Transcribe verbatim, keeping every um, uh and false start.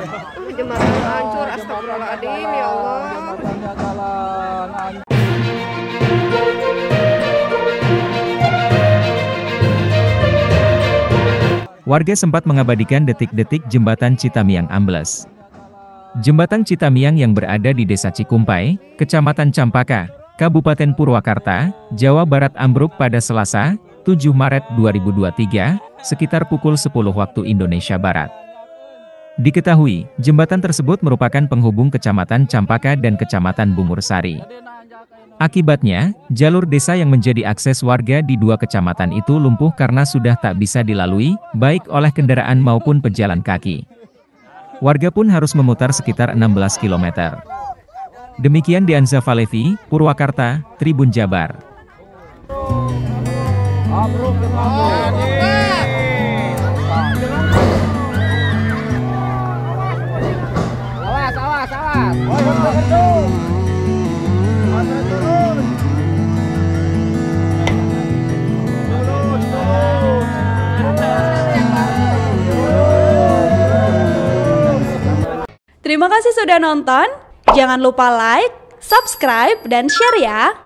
Jembatan hancur, astagfirullahaladzim, ya Allah. Warga sempat mengabadikan detik-detik jembatan Citamiang ambles. Jembatan Citamiang yang berada di Desa Cikumpai, Kecamatan Campaka, Kabupaten Purwakarta, Jawa Barat ambruk pada Selasa, tujuh Maret dua ribu dua puluh tiga, sekitar pukul sepuluh waktu Indonesia Barat. Diketahui, jembatan tersebut merupakan penghubung Kecamatan Campaka dan Kecamatan Bungursari. Akibatnya, jalur desa yang menjadi akses warga di dua kecamatan itu lumpuh karena sudah tak bisa dilalui, baik oleh kendaraan maupun pejalan kaki. Warga pun harus memutar sekitar enam belas kilometer. Demikian Dianza Valevi, Purwakarta, Tribun Jabar. Awas, awas, awas. Terima kasih sudah nonton. Jangan lupa like, subscribe, dan share ya.